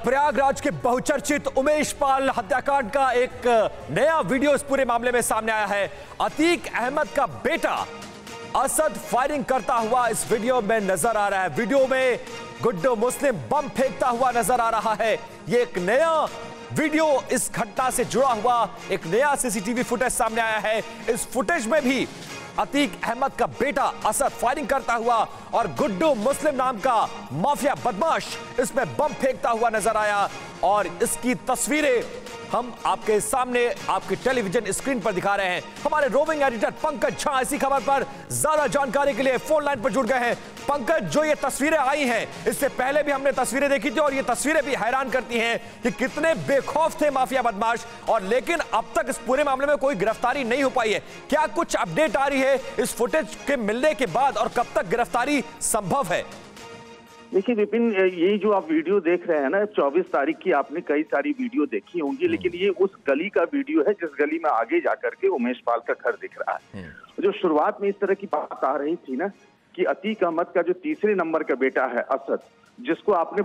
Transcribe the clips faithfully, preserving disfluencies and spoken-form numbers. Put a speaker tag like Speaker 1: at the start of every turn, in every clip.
Speaker 1: प्रयागराज के बहुचर्चित उमेश पाल हत्याकांड का एक नया वीडियो इस पूरे मामले में सामने आया है। अतीक अहमद का बेटा असद फायरिंग करता हुआ इस वीडियो में नजर आ रहा है। वीडियो में गुड्डू मुस्लिम बम फेंकता हुआ नजर आ रहा है। यह एक नया वीडियो, इस घटना से जुड़ा हुआ एक नया सीसीटीवी फुटेज सामने आया है। इस फुटेज में भी अतीक अहमद का बेटा असद फायरिंग करता हुआ और गुड्डू मुस्लिम नाम का माफिया बदमाश इसमें बम फेंकता हुआ नजर आया। और इसकी तस्वीरें हम आपके सामने आपकी टेलीविजन स्क्रीन पर दिखा रहे हैं। हमारे रोविंग एडिटर पंकज झा इसी खबर पर ज्यादा जानकारी के लिए फोन लाइन पर जुड़ गए हैं। पंकज, जो ये तस्वीरें आई हैं, इससे पहले भी हमने तस्वीरें देखी थी और ये तस्वीरें भी हैरान करती हैं कि कितने बेखौफ थे माफिया बदमाश, और लेकिन अब तक इस पूरे मामले में कोई गिरफ्तारी नहीं हो पाई है। क्या कुछ अपडेट आ रही है इस फुटेज के मिलने के बाद और कब तक गिरफ्तारी संभव है?
Speaker 2: देखिए विपिन, ये जो आप वीडियो देख रहे हैं ना, चौबीस तारीख की आपने कई सारी वीडियो देखी होंगी, लेकिन ये उस गली का वीडियो है जिस गली में आगे जाकर के उमेश पाल का घर दिख रहा है। जो शुरुआत में इस तरह की बात आ रही थी ना कि अतीक अहमद का जो तीसरे नंबर का बेटा है असद, जिसको आपने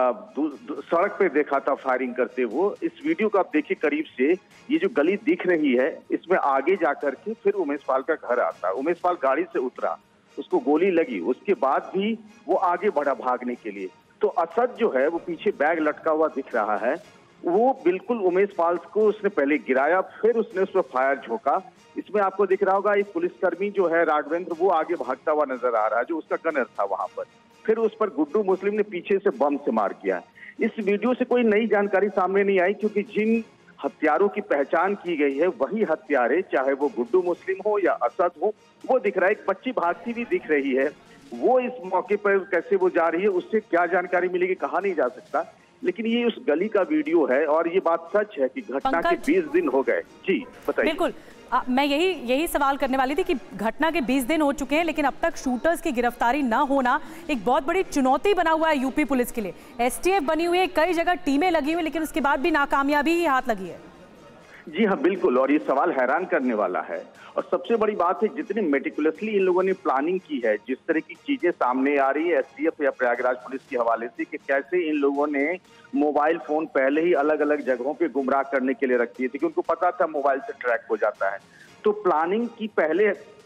Speaker 2: सड़क पे देखा था फायरिंग करते हुए, इस वीडियो को आप देखिए करीब से, ये जो गली दिख रही है इसमें आगे जाकर के फिर उमेश पाल का घर आता है। उमेश पाल गाड़ी से उतरा, उसको गोली लगी, उसके बाद भी वो आगे बढ़ा भागने के लिए। तो असद जो है वो पीछे बैग लटका हुआ दिख रहा है, वो बिल्कुल उमेश पाल को उसने पहले गिराया, फिर उसने उस पर फायर झोंका। इसमें आपको दिख रहा होगा एक पुलिसकर्मी जो है राघवेंद्र, वो आगे भागता हुआ नजर आ रहा है, जो उसका गनर था वहां पर। फिर उस पर गुड्डू मुस्लिम ने पीछे से बम से मार किया। इस वीडियो से कोई नई जानकारी सामने नहीं आई, क्योंकि जिन हत्यारों की पहचान की गई है वही हत्यारे, चाहे वो गुड्डू मुस्लिम हो या असद हो, वो दिख रहा है। एक बच्ची भागती भी दिख रही है, वो इस मौके पर कैसे वो जा रही है, उससे क्या जानकारी मिलेगी कहा नहीं जा सकता, लेकिन ये उस गली का वीडियो है और ये बात सच है कि घटना के बीस दिन हो गए। जी बताइए। बिल्कुल,
Speaker 3: आ, मैं यही यही सवाल करने वाली थी कि घटना के बीस दिन हो चुके हैं, लेकिन अब तक शूटर्स की गिरफ्तारी ना होना एक बहुत बड़ी चुनौती बना हुआ है यूपी पुलिस के लिए। एसटीएफ बनी हुई है, कई जगह टीमें लगी हुई, लेकिन उसके बाद भी नाकामयाबी ही हाथ लगी है।
Speaker 2: जी हाँ बिल्कुल, और ये सवाल हैरान करने वाला है। और सबसे बड़ी बात है, जितनी मेटिकुलसली इन लोगों ने प्लानिंग की है, जिस तरह की चीजें सामने आ रही है एसटीएफ या प्रयागराज पुलिस के हवाले से, कि कैसे इन लोगों ने मोबाइल फोन पहले ही अलग अलग जगहों पे गुमराह करने के लिए रख दिए थे, क्योंकि उनको पता था मोबाइल से ट्रैक हो जाता है। तो प्लानिंग की पहले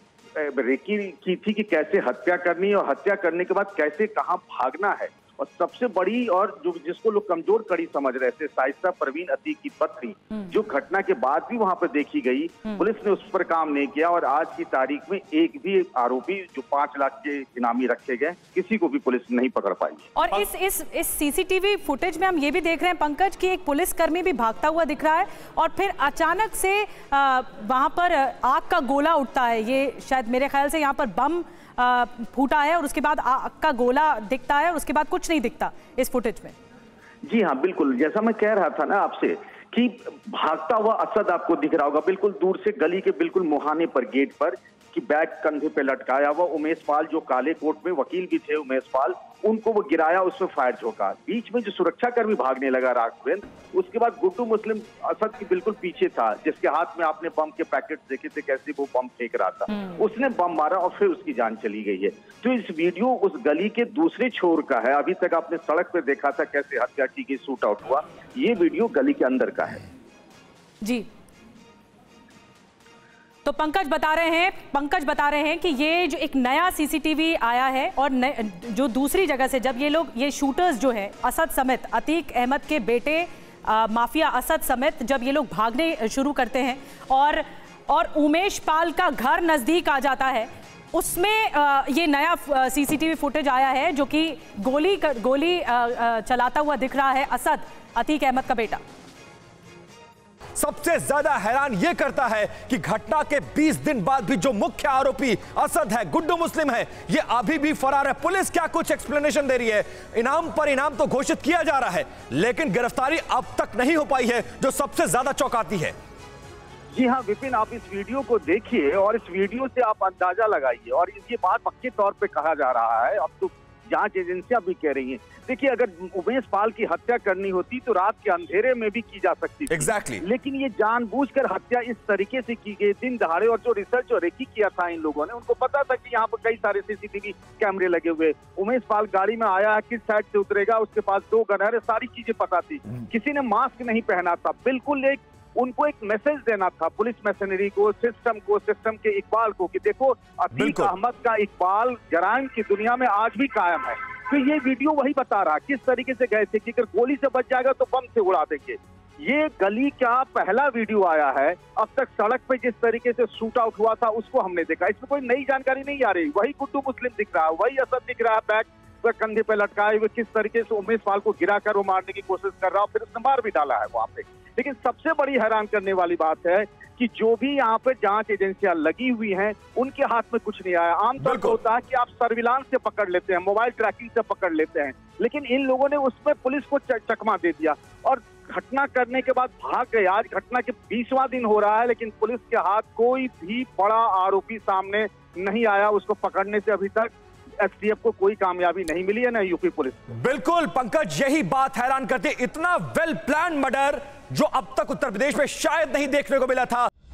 Speaker 2: रेकी की थी कि कैसे हत्या करनी है और हत्या करने के बाद कैसे कहाँ भागना है। और सबसे बड़ी, और जो जिसको लोग कमजोर कड़ी समझ रहे थे, शाइस्ता परवीन अतीक की पत्नी, जो घटना के बाद भी वहां पर देखी गई, पुलिस ने उस पर काम नहीं किया। और आज की तारीख में एक भी आरोपी जो पांच लाख के इनामी रखे गए, किसी को भी पुलिस नहीं पकड़ पाई।
Speaker 3: और इस इस इस सीसीटीवी फुटेज में हम ये भी देख रहे हैं पंकज कि एक पुलिसकर्मी भी भागता हुआ दिख रहा है और फिर अचानक से वहां पर आग का गोला उठता है। ये शायद मेरे ख्याल से यहाँ पर बम फूटा है और उसके बाद आग का गोला दिखता है और उसके बाद कुछ नहीं दिखता इस फुटेज में।
Speaker 2: जी हाँ बिल्कुल, जैसा मैं कह रहा था ना आपसे कि भागता हुआ असद आपको दिख रहा होगा बिल्कुल दूर से, गली के बिल्कुल मुहाने पर, गेट पर, कि बैग कंधे पे लटकाया हुआ उमेश पाल, जो काले कोट में वकील भी थे उमेश पाल, उनको वो गिराया, उसमें फायर झोंका। बीच में जो सुरक्षाकर्मी भागने लगा राघवेंद्र, उसके बाद गुड्डू मुस्लिम असद के बिल्कुल पीछे था, जिसके हाथ में आपने बम के पैकेट देखे थे कैसे वो बम फेंक रहा था, उसने बम मारा और फिर उसकी जान चली गई है। तो इस वीडियो उस गली के दूसरे छोर का है। अभी तक आपने सड़क पर देखा था कैसे हत्या की गई, शूट आउट हुआ, ये वीडियो गली के अंदर का है।
Speaker 3: जी, तो पंकज बता रहे हैं पंकज बता रहे हैं कि ये जो एक नया सीसीटीवी आया है और जो दूसरी जगह से जब ये लोग, ये शूटर्स जो है असद समेत, अतीक अहमद के बेटे आ, माफिया असद समेत, जब ये लोग भागने शुरू करते हैं और और उमेश पाल का घर नजदीक आ जाता है, उसमें आ, ये नया सीसीटीवी फुटेज आया है जो कि गोली गोली आ, आ, चलाता हुआ दिख रहा है असद, अतीक अहमद का बेटा।
Speaker 1: सबसे ज्यादा हैरान यह करता है कि घटना के बीस दिन बाद भी जो मुख्य आरोपी असद है, गुड्डू मुस्लिम है, यह अभी भी फरार है। पुलिस क्या कुछ एक्सप्लेनेशन दे रही है, इनाम पर इनाम तो घोषित किया जा रहा है, लेकिन गिरफ्तारी अब तक नहीं हो पाई है, जो सबसे ज्यादा चौंकाती है।
Speaker 2: जी हाँ विपिन, आप इस वीडियो को देखिए और इस वीडियो से आप अंदाजा लगाइए, और ये बात पक्के तौर पे कहा जा रहा है, अब तो जांच एजेंसियां भी कह रही हैं। देखिए, अगर उमेश पाल की हत्या करनी होती तो रात के अंधेरे में भी की जा सकती थी।
Speaker 1: एग्जैक्टली।
Speaker 2: लेकिन ये जानबूझकर हत्या इस तरीके से की गई, दिन दहाड़े, और जो रिसर्च और रेकी किया था इन लोगों ने, उनको पता था कि यहाँ पर कई सारे सीसीटीवी कैमरे लगे हुए। उमेश पाल गाड़ी में आया, किस साइड से उतरेगा, उसके पास दो गन है, सारी चीजें पता थी। किसी ने मास्क नहीं पहना था। बिल्कुल एक उनको एक मैसेज देना था पुलिस मशीनरी को, सिस्टम को, सिस्टम के इकबाल को कि देखो अतीक अहमद का इकबाल जराइम की दुनिया में आज भी कायम है। तो ये वीडियो वही बता रहा किस तरीके से गए थे कि अगर गोली से बच जाएगा तो बम से उड़ा देंगे। ये गली का पहला वीडियो आया है। अब तक सड़क पे जिस तरीके से शूट आउट हुआ था उसको हमने देखा। इसमें कोई नई जानकारी नहीं आ रही। वही गुड्डू मुस्लिम दिख रहा है, वही असद दिख रहा है, बैग कंधे पे लटकाए हुए, किस तरीके से उमेश पाल को गिरा कर वो मारने की कोशिश कर रहा है, फिर उसने मार भी डाला है वहां पे। लेकिन सबसे बड़ी हैरान करने वाली बात है कि जो भी यहाँ पे जांच एजेंसियां लगी हुई हैं, उनके हाथ में कुछ नहीं आया। आमतौर पर होता है कि आप सर्विलांस से पकड़ लेते हैं, मोबाइल ट्रैकिंग से पकड़ लेते हैं, लेकिन इन लोगों ने उसमें पुलिस को चकमा दे दिया और घटना करने के बाद भाग गए। आज घटना के बीसवां दिन हो रहा है, लेकिन पुलिस के हाथ कोई भी बड़ा आरोपी सामने नहीं आया। उसको पकड़ने से अभी तक एसटीएफ को कोई कामयाबी नहीं मिली है, ना यूपी पुलिस।
Speaker 1: बिल्कुल पंकज, यही बात हैरान करती है। इतना वेल प्लान मर्डर जो अब तक उत्तर प्रदेश में शायद नहीं देखने को मिला था।